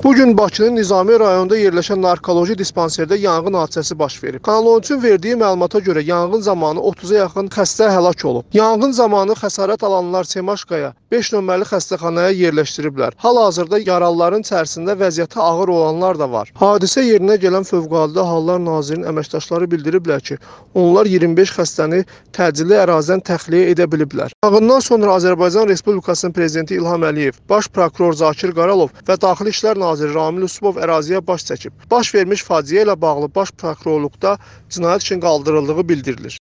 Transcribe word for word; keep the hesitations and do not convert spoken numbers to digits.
Bugün Bakının Nizami rayonunda yerləşən narkoloji dispanserdə yanğın hadisəsi baş verib. Kanal on üçün verdiyi məlumata görə yanğın zamanı otuz'a yaxın xəstə həlak olub. Yanğın zamanı xəsarət alanlar Semaşkaya beş nömrəli xəstəxanaya yerləşdiriblər. Hal-hazırda yaralıların içərisində vəziyyəti ağır olanlar da var. Hadisə yerinə gələn Fövqəladə Hallar Nazirinin əməkdaşları bildiriblər ki, onlar iyirmi beş xəstəni təcili ərazidən təxliyə edə biliblər. Yanğından sonra Azərbaycan Respublikasının Prezidenti İlham Əliyev, Baş Prokuror Zakir Qaralov və Daxili İşlər Naziri Ramil Yusubov əraziyə baş çəkib. Baş vermiş faciə ilə bağlı Baş Prokurorluqda cinayət işinin qaldırıldığı bildirilir.